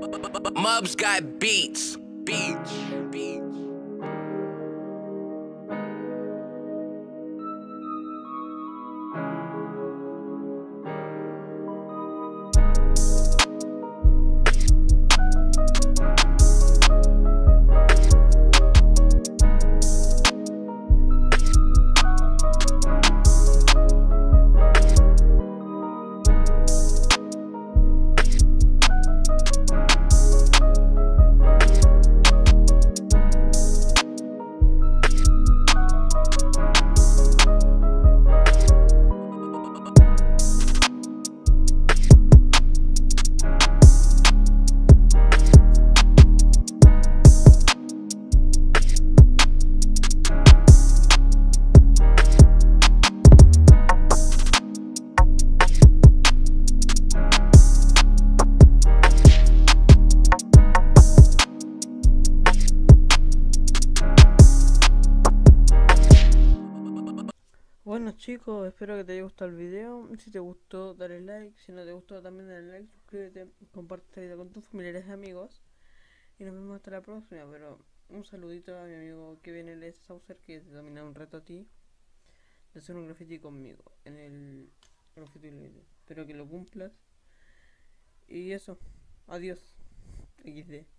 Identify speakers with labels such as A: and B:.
A: Mubs got beats. Beats.
B: Bueno chicos, espero que te haya gustado el video. Si te gustó, dale like. Si no te gustó, también dale like, suscríbete, comparte este video con tus familiares y amigos. Y nos vemos hasta la próxima. Pero un saludito a mi amigo Kevin L.S. Saucer, que te domina un reto a ti de hacer un graffiti conmigo en el graffiti libre. Espero que lo cumplas. Y eso, adiós. XD.